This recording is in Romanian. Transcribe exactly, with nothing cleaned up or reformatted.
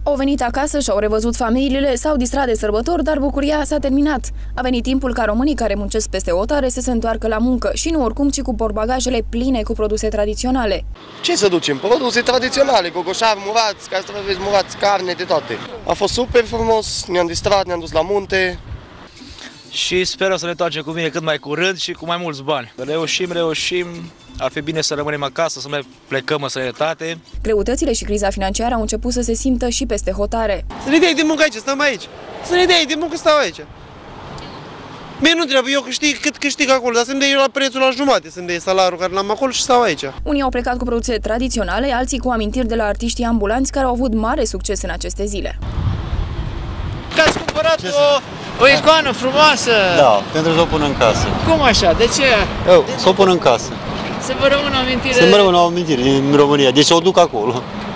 Au venit acasă și au revăzut familiile, s-au distrat de sărbători, dar bucuria s-a terminat. A venit timpul ca românii care muncesc peste hotare să se întoarcă la muncă și nu oricum, ci cu portbagajele pline cu produse tradiționale. Ce să ducem? Produse tradiționale, gogoșari murați, castraveți murați, carne, de toate. A fost super frumos, ne-am distrat, ne-am dus la munte. Și sperăm să ne întoarcem cu bine cât mai curând și cu mai mulți bani. Reușim, reușim, ar fi bine să rămânem acasă, să mai plecăm în sănătate. Greutățile și criza financiară au început să se simtă și peste hotare. Să ne dai de muncă aici, stăm aici. Să ne dai de muncă, stau aici. Mie nu trebuie, eu câștig cât câștig acolo, dar să-mi dai eu la prețul la jumate, să-mi dai salariul care l-am acolo și stau aici. Unii au plecat cu produse tradiționale, alții cu amintiri de la artiștii ambulanți care au avut mare succes în aceste zile. Ați cumpărat o, o icoană frumoasă? Da, pentru să o pun în casă. Cum așa? De ce? Eu, să o pun în casă. Să vă rămână amintire? Să mă rămână o amintire din România, deci o duc acolo.